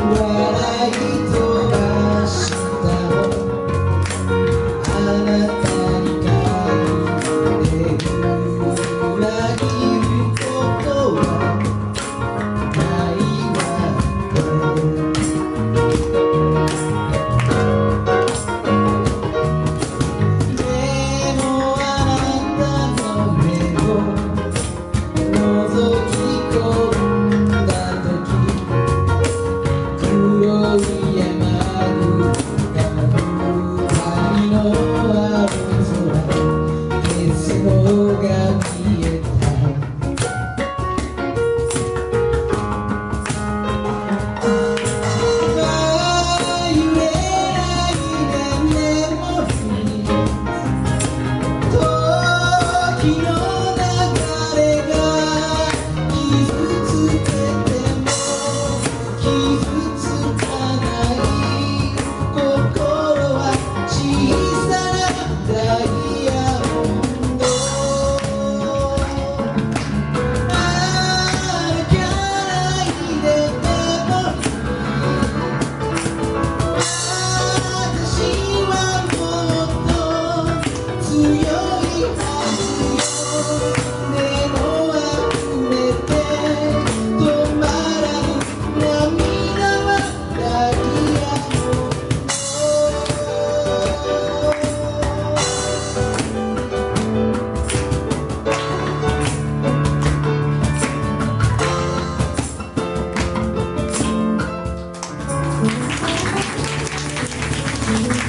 笑い飛ばしたのあなたに限って裏切ることはないわね。でもあなたの目を覗き込んだ時黒い山が光の青空消すのが見えた揺れないでメモリー時の流れが傷つけても傷つかない心は小さなダイヤモンド歩かないでメモリー私はもっと強いはずよ根の溢れて止まらぬ涙はダイヤモンド